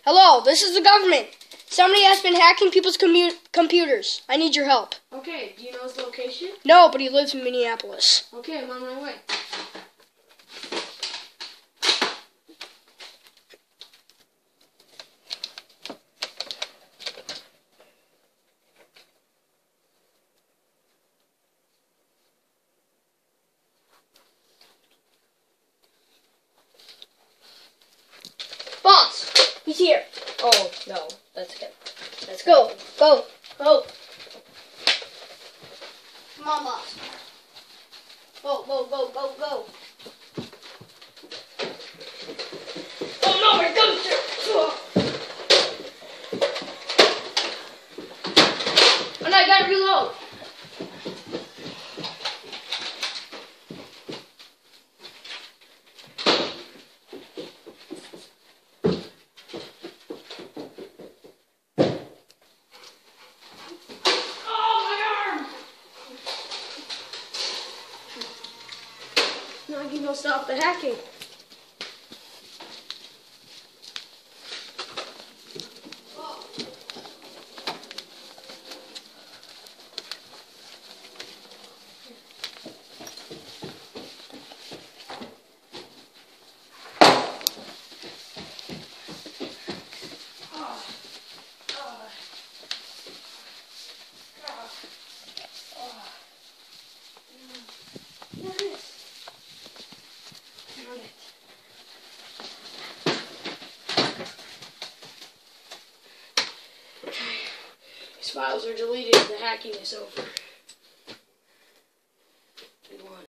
Hello, this is the government. Somebody has been hacking people's computers. I need your help. Okay, do you know his location? No, but he lives in Minneapolis. Okay, I'm on my way. Boss, he's here. Oh, no, that's good. Let's go. Go. Go. Come on, boss. Go, go, go, go, go. Oh no, my dumpster! And I gotta reload. Now I can go stop the hacking. These files are deleted. The hacking is over.